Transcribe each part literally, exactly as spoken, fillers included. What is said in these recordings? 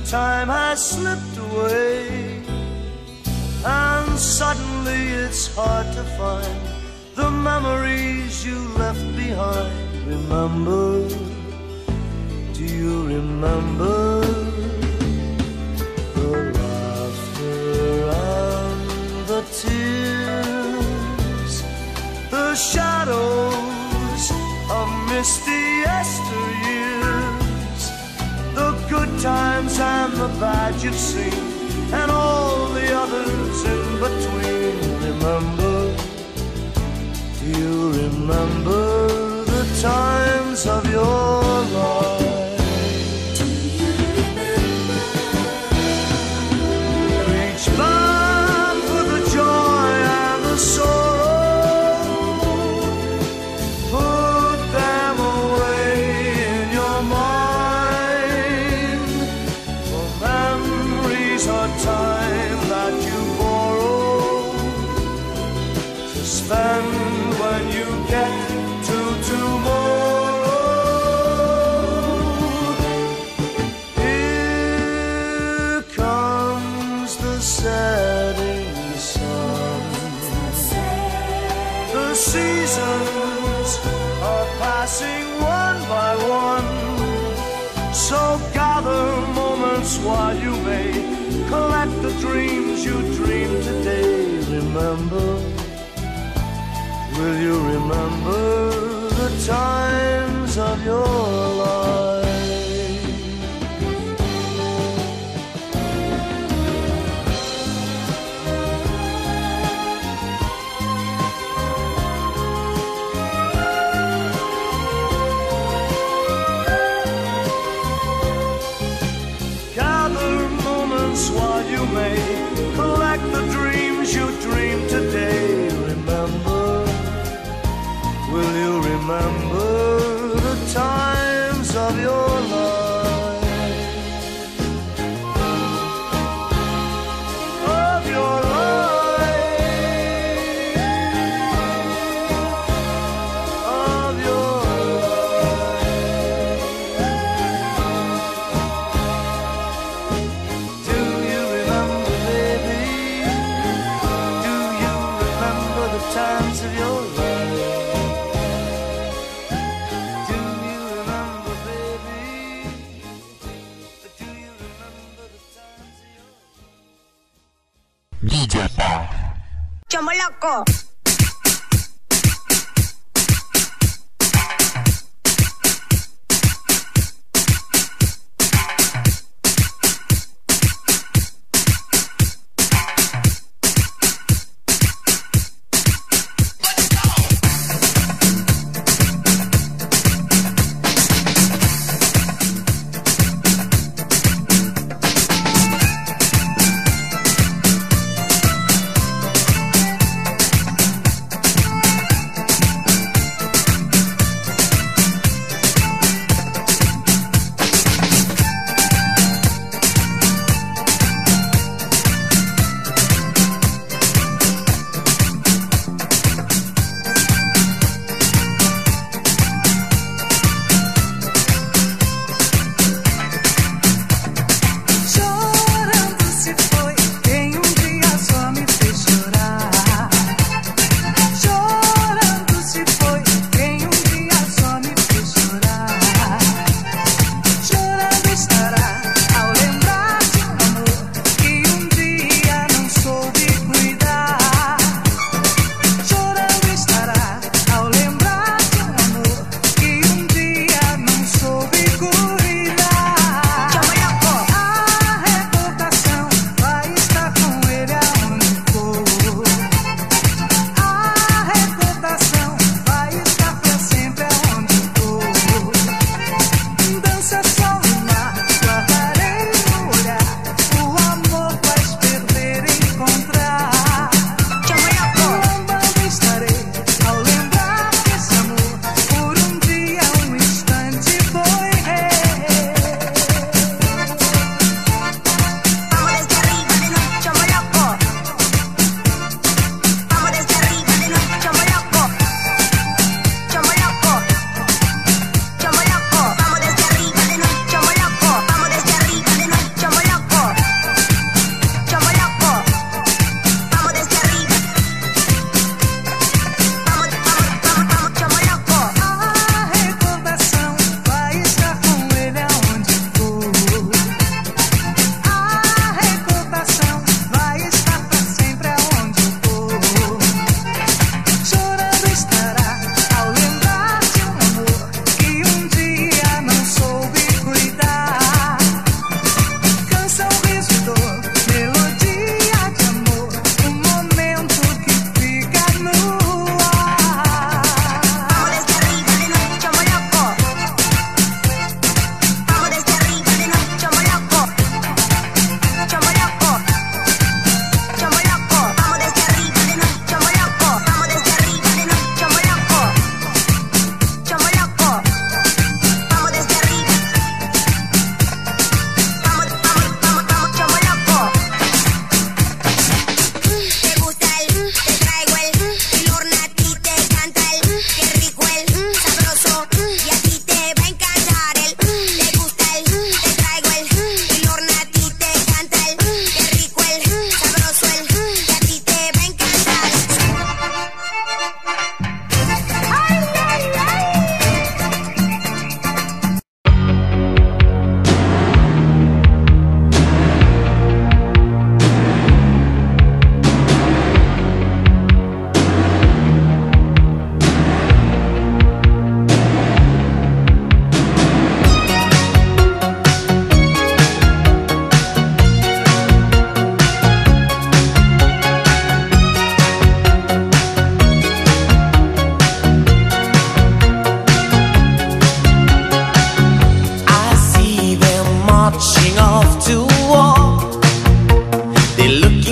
time has slipped away, and suddenly it's hard to find the memories you left behind. Remember, do you remember the laughter and the tears, the shadows of misty yesteryears, the good times and the bad you've seen, and all the others in between? Remember, do you remember the times of your life? Do you remember? Reach back for the joy and the sorrow, put them away in your mind, for memories are time that you borrow to spend when you get to tomorrow. Here comes the setting sun. The seasons are passing one by one, so gather moments while you may collect the dreams you dreamed today. Remember, will you remember the times of your life? Gather moments while you may collect the dreams you dreamed today. Remember, will you remember the times of your life? Of your life. Of your life. Do you remember, baby? Do you remember the times of your life? D J Paul. Chomo loco.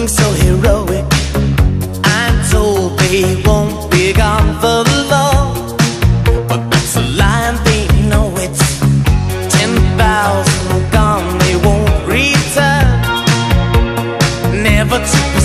looking so heroic. I'm told they won't be gone for long, but that's a lie and they know it. Ten thousand gone, they won't return, never to